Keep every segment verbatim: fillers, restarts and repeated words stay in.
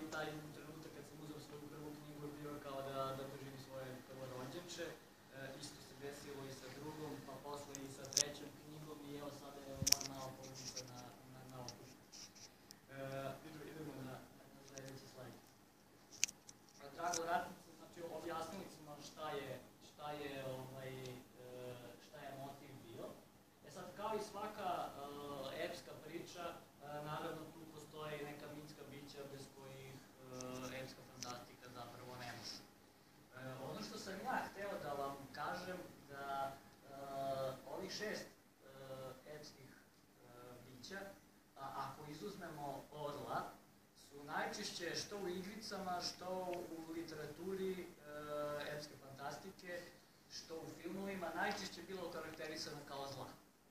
taj trenutak kad sam uzeo svoju prvu knjigu je bio kao da, da držim svoje prvorođenče. E, isto se desilo i sa drugom, pa posle i sa trećom knjigom i evo sada je moja mala porodica na, na, na okupu. E, idemo na, na sledeći slajd. Drago Ratnica, znači objasnili smo šta je, šta je, ovaj, šta je motiv bio. E sad, kao i svaka uh, epska priča, uh, naravno tu postoje neka mitska bića bez kojih uh, epska fantastika zapravo ne može. Uh, ono što sam ja hteo da vam kažem, da uh, ovih šest uh, epskih uh, bića, a ako izuzmemo orla, su najčešće što u igricama, što u literaturi uh, epske fantastike, što u filmovima, najčešće bilo karakterisano kao zla.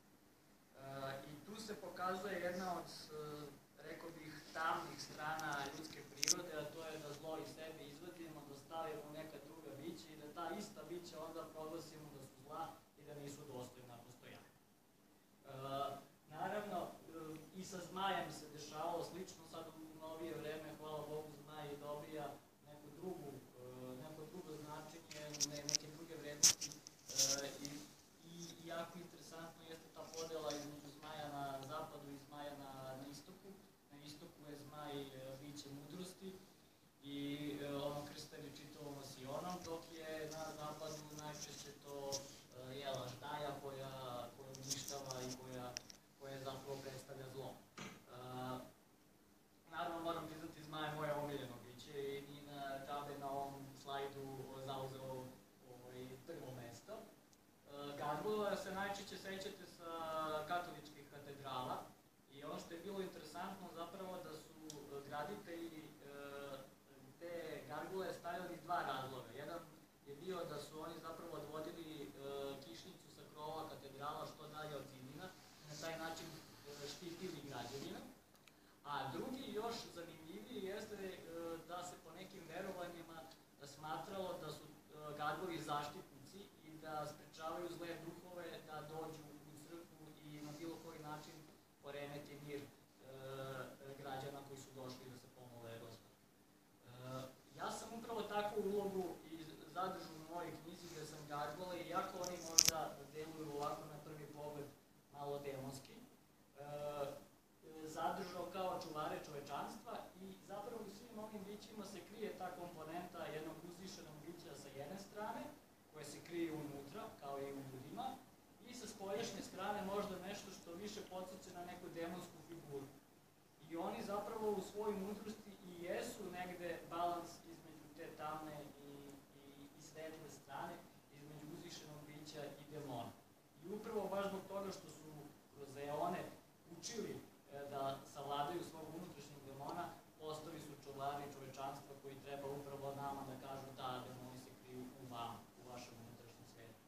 Uh, I tu se pokazuje jedna od, uh, rekao bih, tamnih strana ljudske prirode, a to je da zlo iz sebe izvadimo, da stavimo u neka druga bića i da ta ista bića onda proglasimo da su zla i da nisu dostojna postojanja. Uh, naravno, uh, i sa zmajem se dešavalo slično, sad u novije vreme, hvala Bogu, zmaj dobija neku drugu, uh, neko drugo značenje, ne, neke druge vrednosti uh, i, i jako interesantno jeste ta podela između zmaja na zapadu i zmaja na, na istoku. Na istoku je zmaj uh, biće mudrosti i uh, ono krstari čitavom Sionom, dok je na zapadu najčešće to uh, jela ždaja koja, koja uništava i koja, koja zapravo predstavlja zlo. Uh, naravno moram priznati, zmaj je moje omiljeno biće i na džabe na ovom slajdu zauzeo ovaj, prvo mesto. Uh, Gargoyle se najčešće sećate sa katoličkih katedrala i ono što je bilo interesantno zapravo da su graditelji uh, te gargule stavili iz dva razloga. Jedan je bio da su oni zapravo odvodili uh, kišnicu sa krova katedrala što dalje od zidina i na taj način uh, štitili građevine. A drugi, još zanimljiviji, jeste uh, da se po nekim verovanjima smatralo da su uh, gargovi zaštitnici i da sprečavaju zle duhove da dođu u crkvu i na bilo koji način poremeti mir uh, građana koji su došli da se pomole Gospodu. Uh, ja sam upravo takvu ulogu i zadržu u mojoj knjizi gde sam gargole, iako oni možda deluju ovako na prvi pogled malo demonski, uh, zadržao kao čuvare čovečanstva i zapravo u svim ovim bićima se krije ta komponenta jednog uzvišenog bića sa jedne strane, koje se krije unutra, kao i u ljudima, i sa spoljašnje strane možda nešto što više podsjeća na neku demonsku figuru. I oni zapravo u svojoj mudrosti i jesu negde balans između te tamne i, i, i svetle strane, između uzvišenog bića i demona. I upravo baš zbog toga što su kroz eone učili da savladaju svog unutrašnjeg demona, postali su čuvari čovečanstva koji treba upravo nama da kažu da demoni se kriju u vama, u vašem unutrašnjem svetu.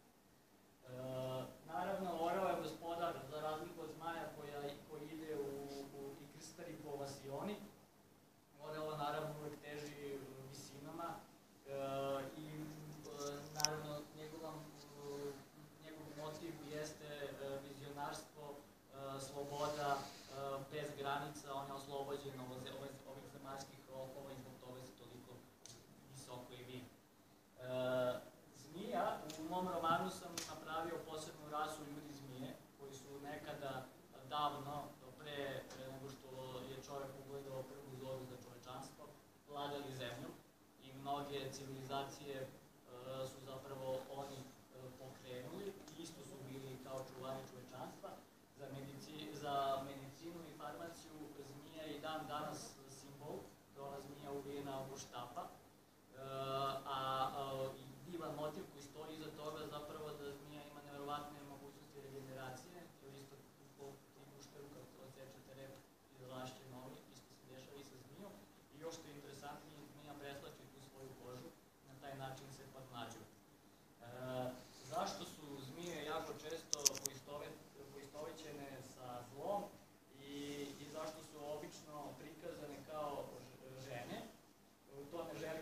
E, naravno, orao je gospodar, za razliku od zmaja koja, koji ide u, u i krstari po Vasioni. Orao naravno uvek teži visinama e, i e, naravno njegov, njegov motiv jeste vizionarstvo, e, sloboda, bez granica, on je oslobođen ovih zemaljskih rokova i zbog toga se toliko visoko i vidi. E, zmija, u mom romanu sam napravio posebnu rasu ljudi zmije, koji su nekada davno, pre, pre nego što je čovek ugledao prvu zoru za čovečanstvo, vladali zemljom i mnoge civilizacije e, su zapravo oni e, pokrenuli i isto su bili kao čuvari čovečanstva. Za, medici, za medicinu i farmaciju zmija je i dan danas simbol, to je ona zmija uvijena oko štapa, e, a, a divan motiv koji stoji iza toga zapravo da zmija ima nevjerovatne mogućnosti regeneracije, jer isto u gušteru kad odsečete rep i zalašće novi, isto se dešava i sa zmijom i još što je interesantnije, zmija preslači tu svoju kožu, na taj način se podmlađuje. E, zašto su zmije jako često poistovećene sa zlom i, i zašto su obično prikazane kao žene? To ne želim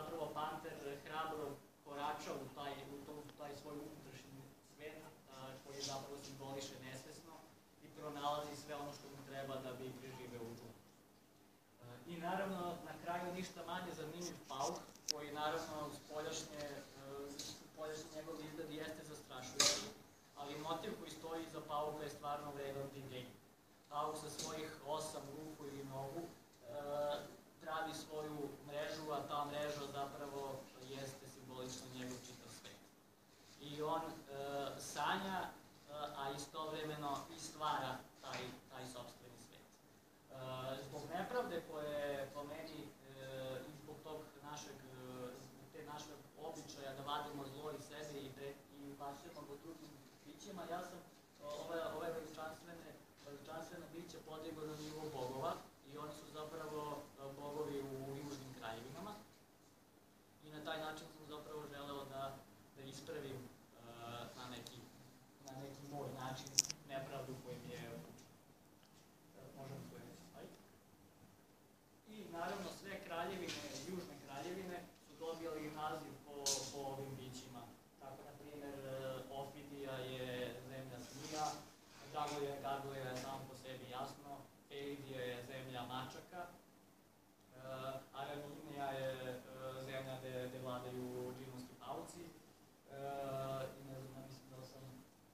zapravo panter hrabro korača u taj, u to, u taj svoj unutrašnji svet, koji zapravo simboliše nesvesno i pronalazi sve ono što mu treba da bi preživeo u džungli. I naravno, na kraju ništa manje zanimljiv pauk, koji naravno spoljašnje, spoljašnje njegov izgled jeste zastrašujući, ali motiv koji stoji iza pauka je stvarno vredan divljenja. Pauk sa svojih osam ruku ili nogu pravi svoju mrežu, a ta mreža zapravo jeste simbolično njegov čitav svet. I on sanja, a istovremeno i stvara taj, taj sopstveni svet. Zbog nepravde koje po meni i zbog tog našeg, te našeg običaja da vadimo zlo iz sebe i, i ubacujemo go drugim bićima, ja sam ove, ove veličanstvene, veličanstvene biće podigao na nivo bogova i oni su zapravo bogovi u južnim kraljevinama. I na taj način sam zapravo želeo da, da ispravim na neki, na neki moj način nepravdu koji mi je učinjen. Možemo sledeći slajd. I naravno sve kraljevine, južne kraljevine, su dobili naziv po, po ovim bićima. Tako, na primjer, Ofidija je zemlja zmija, Dragolija i Gargolija je samo po sebi jasno, Elidija je zemlja mačaka, Araminija je zemlja gde, gde vladaju džinovski pauci, i ne znam, mislim da sam,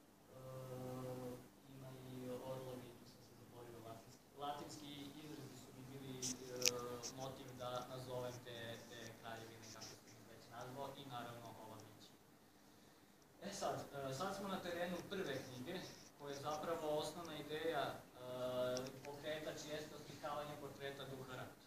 ima i orlovi, tu sam se zaboravio latinski. Latinski izrazi su mi bili motiv da nazovem te, te kraljevine, kako sam ih već nazvao, i naravno ova bića. E sad, sad smo na terenu prve knjige, koja je zapravo osnovna ideja, pokretač jeste oslikavanje portreta duha rata.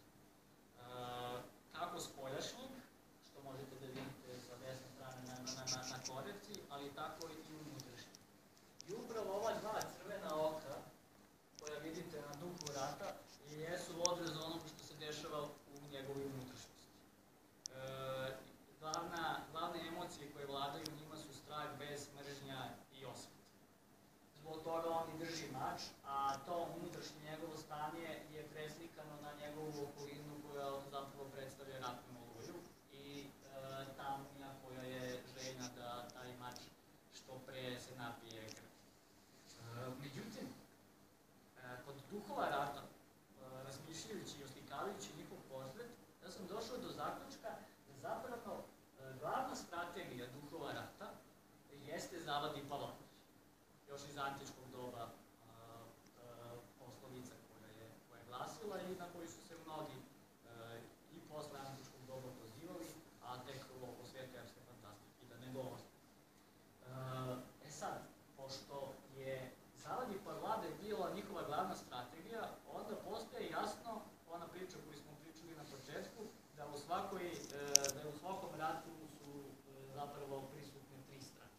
Kako spoljašnjeg, što možete da vidite sa desne strane na, na, na, na korekciji, ali tako i unutrašnjeg. I upravo ova dva crvena oka, koja vidite na duhu rata, jesu odraz onoga što se dešava u njegovoj unutrašnjosti. E, glavna, glavne emocije koje vladaju njima su strah, bes, mržnja i osvet. Zbog toga on i drži mač, a to unutrašnje njegovo stanje je preslikano na njegovu okolinu koja zapravo predstavlja ratnu oluju i e, tamnija koja je željna da taj mač što pre se napije krv. E, međutim, e, kod duhova rata, e, razmišljajući i oslikavajući njihov portret, ja sam došao do zaključka da zapravo e, glavna strategija duhova rata jeste zavadi palač. Još iz antičkog doba a, a, poslovica koja je, koja je glasila i na koju su se mnogi a, i posle antičkog doba pozivali, a tek oko svetljarske fantastike, da ne govorim. E sad, pošto je zavadi parlade bila njihova glavna strategija, onda postaje jasno ona priča koju smo pričali na početku, da u, svakoj, da u svakom ratu su zapravo prisutne tri strane.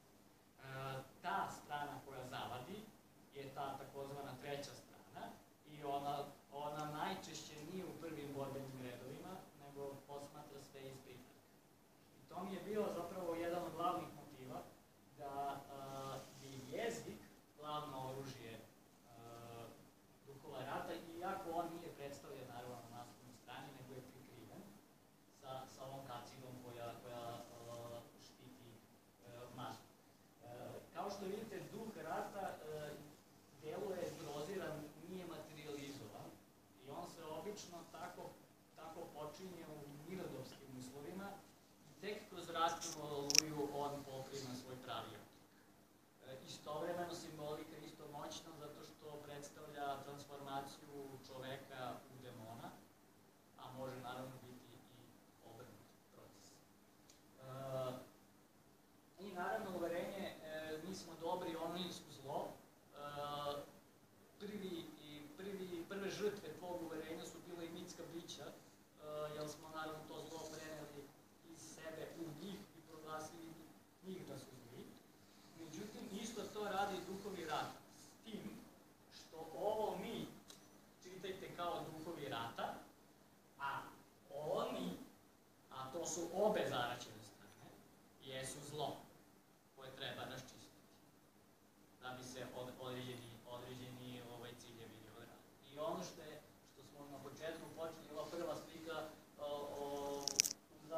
Ta strana koja zavadi je ta takozvana treća strana i ona, ona najčešće nije u prvim borbenim redovima, nego posmatra sve iz pritraka. I to mi je bio zapravo jedan od glavnih motiva da uh, je jezik glavno oružje uh, duhova rata, iako on nije predstavljen naravno na naslovnoj strani, nego je prikriven sa, sa ovom kacidom koja, koja uh, štiti uh, masku. Kao što vidite, duh rata e, deluje groziran, nije materializovan i on se obično tako, tako počinje u mirnodopskim uslovima i tek kroz ratnu oluju on poprima svoj pravi oblik. E, istovremeno simbolika je isto moćna zato što predstavlja transformaciju čoveka u demona, a može naravno biti i obrnut proces. E, I naravno uverenje, e, mi smo dobri, oni su zlo. E, prvi, i prvi, prve žrtve tvog uverenja su bile i mitska bića, e, jer smo naravno to zlo preneli iz sebe u njih i proglasili njih da su zli. Međutim, isto to radi duhovi rata. S tim što ovo mi čitajte kao duhovi rata, a oni, a to su obe zaraćene strane, jesu zlo koje treba raščistiti da bi se od, određeni, određeni ovaj, ciljevi odradili. I ono što, je, što smo na početku počeli, ova prva slika o, o,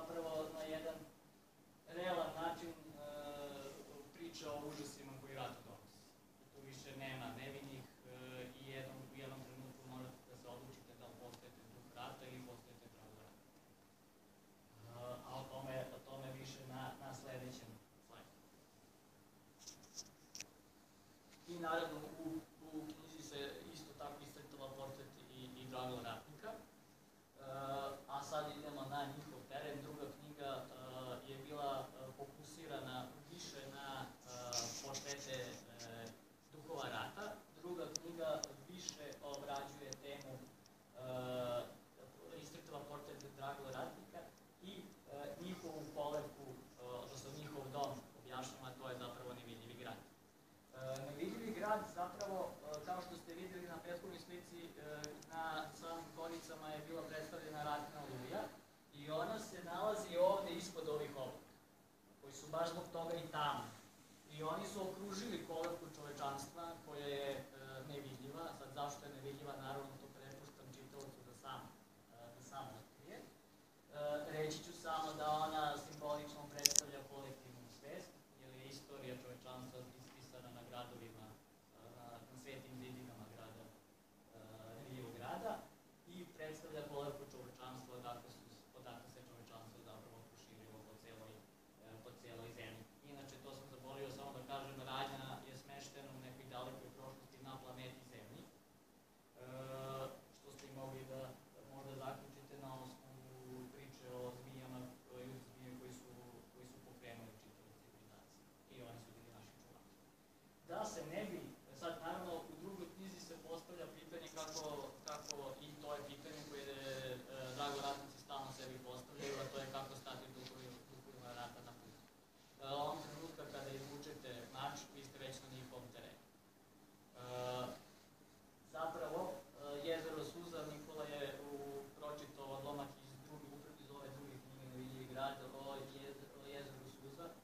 tamno. I oni su okružili kolevku čovečanstva koja je e, nevidljiva. Sad zašto je nevidljiva, naravno to prepuštam čitaocu da sam, e, da sam otkrije. E, reći ću samo da ona simbolično predstavlja kolektivnu svest, jer je istorija čovečanstva ispisana na gradovima, na, na svetim zidinama grada, e, Rio grada, i predstavlja kolevku čovečanstva odakle, su, odakle se čovečanstvo zapravo proširilo po celoj, po celoj zemlji. Inače, to sam zaboravio samo da kažem, Radnja je smeštena u nekoj dalekoj prošlosti na planeti Zemlji, e, što ste i mogli da možda zaključite na osnovu priče o zmijama, ljudi zmije koji su, koji su pokrenuli čitavu civilizaciju. I oni su bili naši čuvari. Da se ne bi, sad naravno u drugoj knjizi se postavlja pitanje kako, kako i to je pitanje koje je e, Drago Ratnici stalno sebi postavljaju, a to je kako stati u duhovima rata na put. E, ovom trenutka kada izvučete mač, vi ste već na njihovom terenu. E, zapravo, e, Jezero suza, Nikola je u, pročitao odlomak iz, drugi, iz ove druge knjige Nevidljivi grad o, jez, o Jezeru suza. E,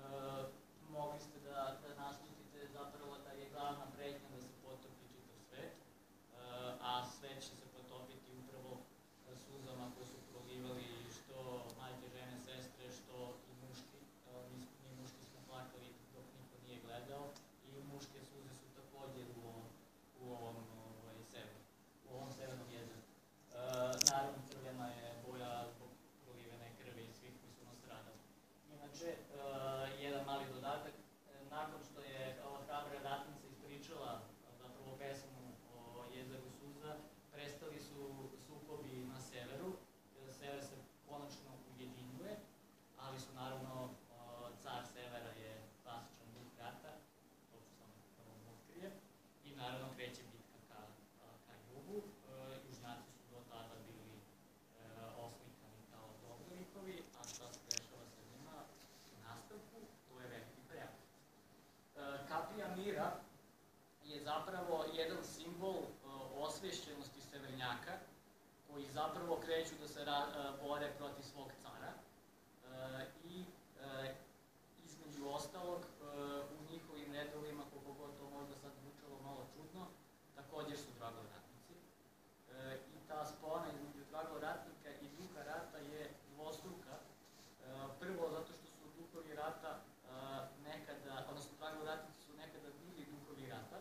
mogli ste da, da naslutite zapravo da je glavna pretnja da se potopi čitav svet, e, a svet će se potopiti upravo suzama koje su prolivali što majke, žene, sestre, što i muški. Mi, mi muški smo plakali dok niko nije gledao i muške suze su također u ovom, u ovom, ovaj, severu, u ovom severnom jezeru. E, naravno, crvena je boja zbog prolivene krvi i svih koji su nastradali. Inače, e, jedan mali dodatak, e, nakon što je ova hrabra ratnica ispričala zapravo pesmu o Jezeru suza, prestali su sukobi na severu, sever se konačno ujedinjuje, ali su naravno car severa je klasičan duh rata, to ću samo prvo otkrije, i naravno kreće bitka ka, ka jugu. Južnjaci su do tada bili oslikani kao dobrolikovi, a šta se dešava sa njima u nastavku, to je veliki preokret. Kapija mira je zapravo jedan simbol osvešćenosti severnjaka, koji zapravo kreću da se ra, bore protiv svog cara e, i e, između ostalog e, u njihovim redovima, koliko god to možda sad zvučalo malo čudno, također su dragoratnici. E, I ta spona između dragoratnika i duha rata je dvostruka. E, prvo zato što su duhovi rata e, nekada, odnosno dragoratnici su nekada bili duhovi rata,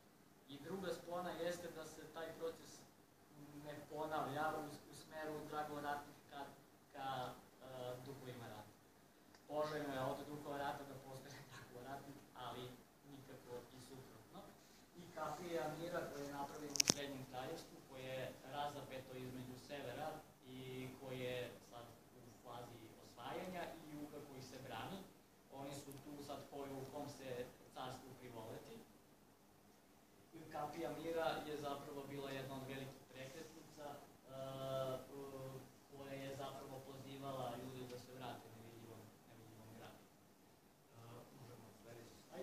i druga spona jeste da se taj proces ne ponavlja u, u smeru dragoratnika ka, ka uh, duhovima rata. Poželjno je od duhova rata da postane dragoratnik, ali nikako i suprotno. I kapija mira koja je napravljena u Srednjem kraljevstvu, koje je razapeto između severa i koje je sad u fazi osvajanja i juga koji se brani. Oni su tu sad koju u kom se carstvu privoleti. Kapija mira je zapravo bila jedna od velikih prekretnica uh, uh, koja je zapravo pozivala ljude da se vrate nevidljivom, nevidljivom gradu. Uh, možemo sledeći slajd.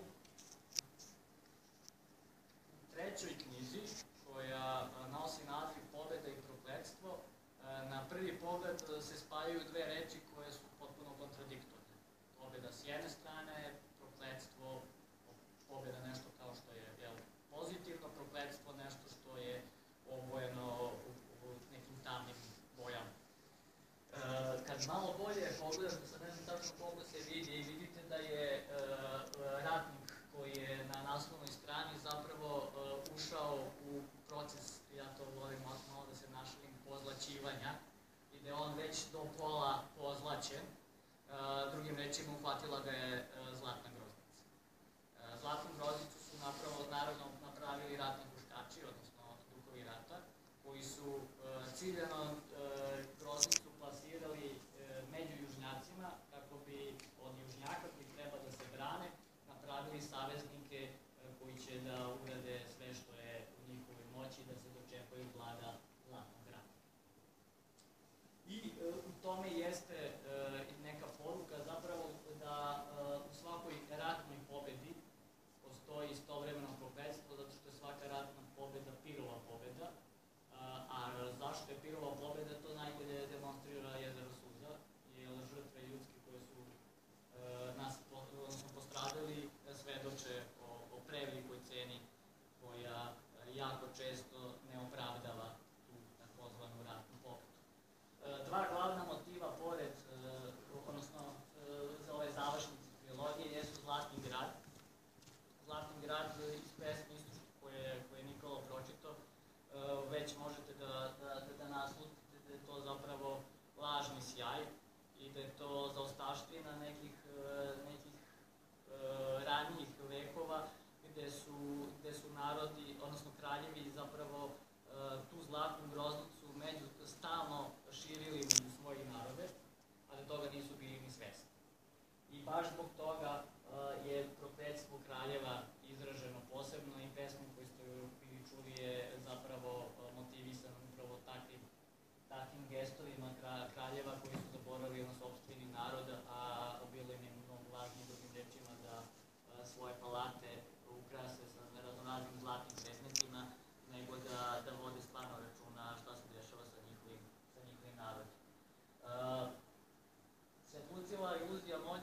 U trećoj knjizi, koja uh, nosi naziv Pobeda i prokletstvo, uh, na prvi pogled uh, se spajaju dve reči koje su potpuno kontradiktorne. Pobeda s jedne strane, prokletstvo, pobeda nešto kao što je, jel, pozitivno, prokletstvo nešto što je obojeno u, u nekim tamnim bojama. E, kad malo bolje pogledate, sad ne znam tačno koliko se vidi, i vidite da je e, ratnik koji je na naslovnoj strani zapravo e, ušao u proces, ja to volim malo da se našalim, pozlaćivanja, i da je on već do pola pozlaćen. E, drugim rečima, uhvatila ga je e, zlatna groznica. E, zlatnu groznicu su napravo, naravno napravili ratni huškači, odnosno duhovi rata, koji su e, ciljano e, groznicu plasirali e, među južnjacima, kako bi od južnjaka koji treba da se brane, napravili saveznike e, koji će da urade sve što je u njihovoj moći da se dočepaju vlada zlatnog rata. I e, u tome jeste e, neka poruka zapravo da e, u svakoj ratnoj pobedi postoji istovremeno prokletstvo, zato što je svaka ratna pobeda pirova pobeda. A, a zašto je pirova pobeda, to najbolje demonstrira Jezero suza, jer žrtve ljudske koje su e, nas,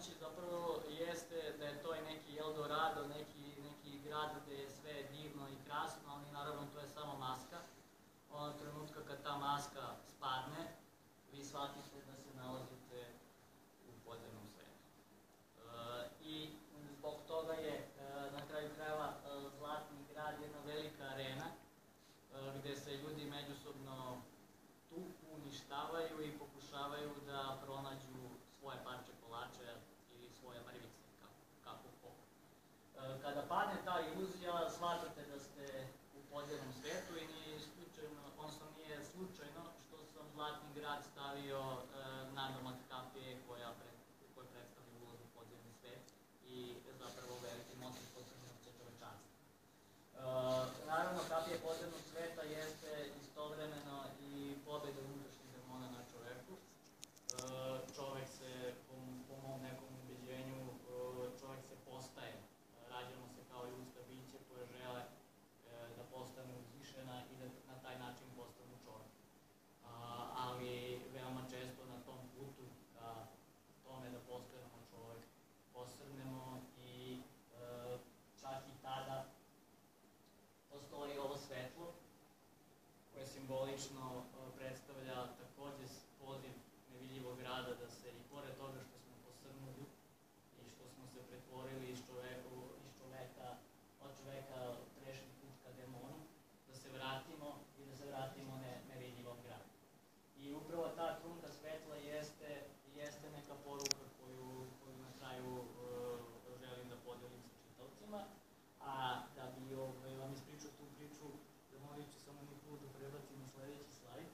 pronaći zapravo jeste da je to i neki Eldorado, neki, neki grad gde je sve divno i krasno, ali naravno to je samo maska. Onog trenutka kad ta maska spadne, vi shvatite da se nalazite u podzemnom svetu. E, I zbog toga je e, na kraju krajeva e, Zlatni grad jedna velika arena e, gde se ljudi međusobno tuku, uništavaju i pokušavaju da pronađu svoje parče kolača ili svoje mrvice, kako, kako ko. E, kada padne ta iluzija, shvatate da ste u podzemnom svetu i nije slučajno, odnosno nije slučajno što sam Zlatni grad stavio e, nadomak kapije koja, pred, koja predstavlja ulaz u podzemni svet i zapravo veliki motiv posrnuća čovečanstva. E, naravno, kapija podzemnog sveta jeste istovremeno i pobeda unutrašnjih demona na čoveku. E, čovek se, po, po mom nekom ubeđenju, e, čovek se postaje. Rađamo se kao ljudska bića koje žele e, da postanu uzvišena i da na taj način postanu čovek. A, ali veoma često na tom putu ka tome da postanemo čovek posrnemo i e, čak i tada postoji ovo svetlo koje simbolično predstavlja takođe poziv nevidljivog grada da se i pored toga što smo posrnuli i što smo se pretvorili iz čoveka, iz čoveka, od čoveka prešli put ka demonu, da se vratimo i da se vratimo ne, nevidljivom gradu. I upravo ta trunka svetla jeste, jeste neka poruka koju, koju na kraju uh, želim da podelim sa čitavcima, a da bi ovaj, vam ispričao tu priču, zamolit ću samo Nikolu da prebacim na sledeći slajd.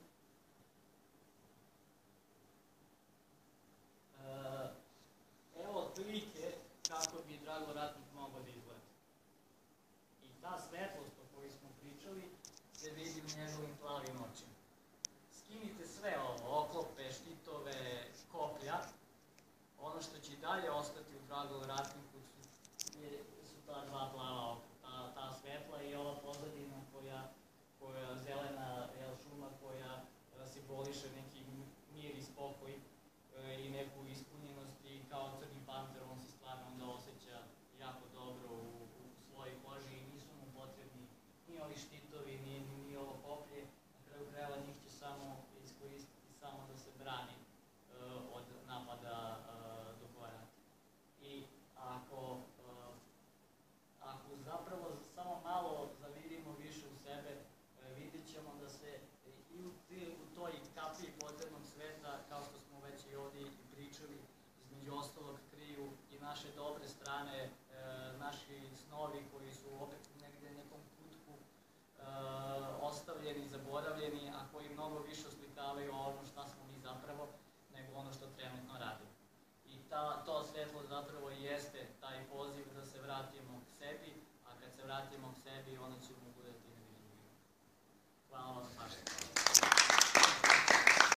Uh, evo otprilike kako bi Drago Ratnik mogao da izgleda. I ta svetlost o kojoj smo pričali se vidi u njegovim plavim očima. Skinite sve ovo, oklope, štitove, koplja. Ono što će i dalje ostati u Drago Ratniku su, je, su ta dva plava oka, ta, ta svetla i ova pozadina koja, koja zelena jel, šuma koja simboliše neki mir i spokoj e, i neku ispunjenost i kao crni panter on se stvarno onda osjeća jako dobro u, u svojoj koži i nisu mu potrebni ni ovi štitovi, ni, ni, ni ovo koplje. Na kraju krajeva njih će samo iskoristiti samo da se brani e, od napada e, dugorata. I ako, e, ako zapravo samo malo zavidimo više u sebe, e, vidjet ćemo da se i u, u toj kapiji podzemnog sveta, kao što smo već i ovdje i pričali, između ostalog kriju i naše dobre strane, e, naši snovi koji su opet negde nekom kutku e, ostavljeni, zaboravljeni, a koji mnogo više oslikavaju ono šta smo mi zapravo, nego ono što trenutno radimo. I ta, to svetlo zapravo jeste taj poziv da se vratimo k sebi, a kad se vratimo k sebi, onda ćemo